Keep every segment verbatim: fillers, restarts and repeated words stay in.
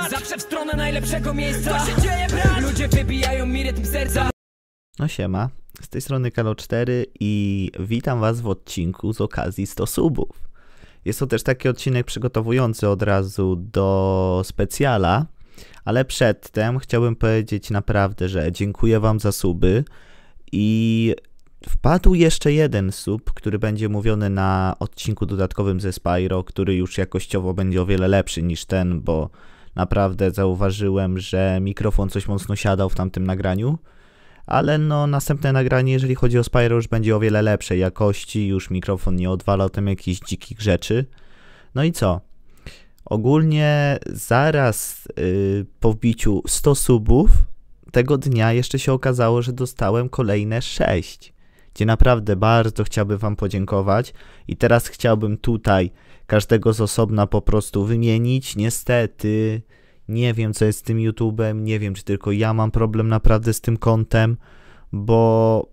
brat? Zawsze w stronę najlepszego miejsca. Co się dzieje, brat? Ludzie wybijają mi rytm serca. No siema, z tej strony Kalo cztery i witam was w odcinku z okazji sto subów. Jest to też taki odcinek przygotowujący od razu do specjala, ale przedtem chciałbym powiedzieć naprawdę, że dziękuję wam za suby i wpadł jeszcze jeden sub, który będzie mówiony na odcinku dodatkowym ze Spyro, który już jakościowo będzie o wiele lepszy niż ten, bo naprawdę zauważyłem, że mikrofon coś mocno siadał w tamtym nagraniu. Ale no następne nagranie, jeżeli chodzi o Spyro, już będzie o wiele lepszej jakości, już mikrofon nie odwalał tam jakichś dzikich rzeczy. No i co? Ogólnie zaraz yy, po wbiciu stu subów tego dnia jeszcze się okazało, że dostałem kolejne sześć, gdzie naprawdę bardzo chciałbym wam podziękować i teraz chciałbym tutaj każdego z osobna po prostu wymienić. Niestety nie wiem, co jest z tym YouTube'em, nie wiem, czy tylko ja mam problem naprawdę z tym kontem, bo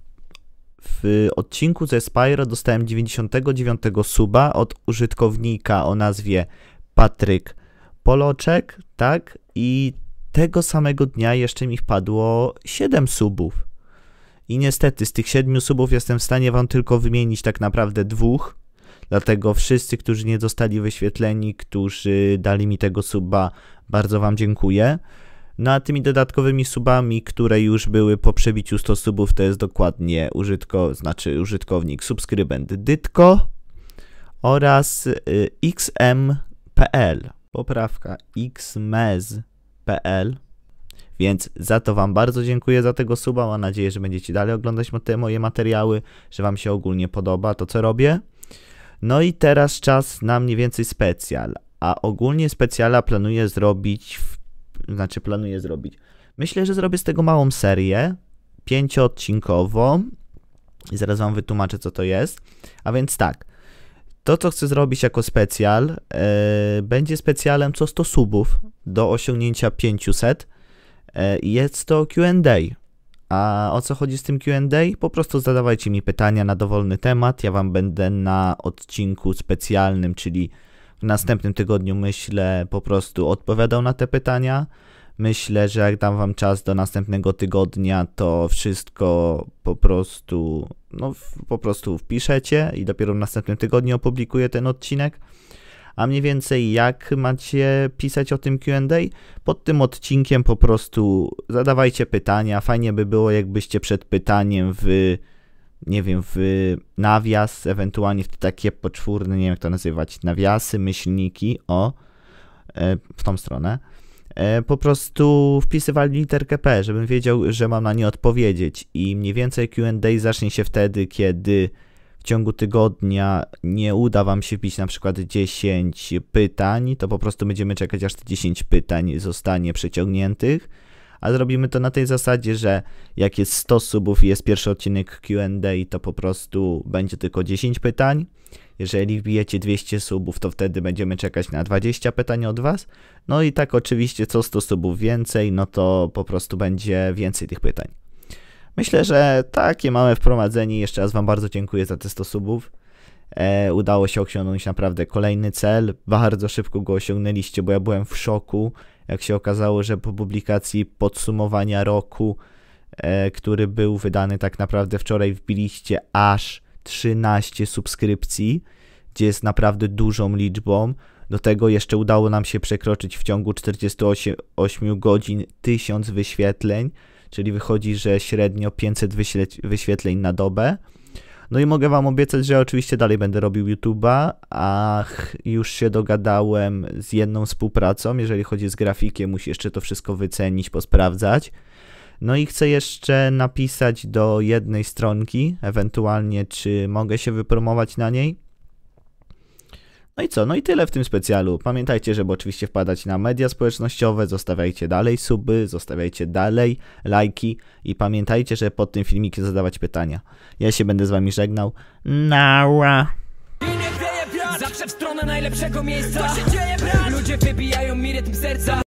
w odcinku ze Spyro dostałem dziewięćdziesiątego dziewiątego suba od użytkownika o nazwie Patryk Poloczek, tak? I tego samego dnia jeszcze mi wpadło siedem subów. I niestety z tych siedmiu subów jestem w stanie wam tylko wymienić tak naprawdę dwóch. Dlatego wszyscy, którzy nie zostali wyświetleni, którzy dali mi tego suba, bardzo wam dziękuję. No a tymi dodatkowymi subami, które już były po przebiciu stu subów, to jest dokładnie użytko, znaczy użytkownik, subskrybent Dytko oraz y, X M kropka P L. Poprawka X M E Z kropka P L. Więc za to wam bardzo dziękuję za tego suba. Mam nadzieję, że będziecie dalej oglądać te moje materiały, że wam się ogólnie podoba to, co robię. No i teraz czas na mniej więcej specjal, a ogólnie specjala planuję zrobić, w, znaczy planuję zrobić, myślę, że zrobię z tego małą serię, pięcioodcinkową i zaraz wam wytłumaczę, co to jest. A więc tak, to co chcę zrobić jako specjal, yy, będzie specjalem co sto subów do osiągnięcia pięciuset, yy, jest to Q and A. A o co chodzi z tym Q and A? Po prostu zadawajcie mi pytania na dowolny temat, ja wam będę na odcinku specjalnym, czyli w następnym tygodniu, myślę, po prostu odpowiadał na te pytania. Myślę, że jak dam wam czas do następnego tygodnia, to wszystko po prostu, no po prostu wpiszecie i dopiero w następnym tygodniu opublikuję ten odcinek. A mniej więcej jak macie pisać o tym Q and A? Pod tym odcinkiem po prostu zadawajcie pytania. Fajnie by było, jakbyście przed pytaniem w, nie wiem, w nawias, ewentualnie w te takie poczwórne, nie wiem jak to nazywać, nawiasy, myślniki, o, w tą stronę, po prostu wpisywali literkę P, żebym wiedział, że mam na nie odpowiedzieć. I mniej więcej Q and A zacznie się wtedy, kiedy w ciągu tygodnia nie uda wam się wbić na przykład dziesięć pytań, to po prostu będziemy czekać, aż te dziesięć pytań zostanie przeciągniętych, a zrobimy to na tej zasadzie, że jak jest sto subów i jest pierwszy odcinek Q and A, to po prostu będzie tylko dziesięć pytań. Jeżeli wbijecie dwieście subów, to wtedy będziemy czekać na dwadzieścia pytań od was. No i tak oczywiście co sto subów więcej, no to po prostu będzie więcej tych pytań. Myślę, że takie małe wprowadzenie. Jeszcze raz wam bardzo dziękuję za te sto subów. E, udało się osiągnąć naprawdę kolejny cel. Bardzo szybko go osiągnęliście, bo ja byłem w szoku, jak się okazało, że po publikacji podsumowania roku, e, który był wydany tak naprawdę wczoraj, wbiliście aż trzynaście subskrypcji, gdzie jest naprawdę dużą liczbą. Do tego jeszcze udało nam się przekroczyć w ciągu czterdziestu ośmiu godzin tysiąc wyświetleń. Czyli wychodzi, że średnio pięćset wyświetleń na dobę. No i mogę wam obiecać, że oczywiście dalej będę robił YouTube'a, a już się dogadałem z jedną współpracą, jeżeli chodzi z grafikiem, musi jeszcze to wszystko wycenić, posprawdzać. No i chcę jeszcze napisać do jednej stronki, ewentualnie czy mogę się wypromować na niej. No i co? No i tyle w tym specjalu. Pamiętajcie, żeby oczywiście wpadać na media społecznościowe, zostawiajcie dalej suby, zostawiajcie dalej lajki i pamiętajcie, że pod tym filmikiem zadawać pytania. Ja się będę z wami żegnał. Nara! Zawsze w stronę najlepszego miejsca. Co się dzieje, brat? Ludzie wybijają mi rytm serca.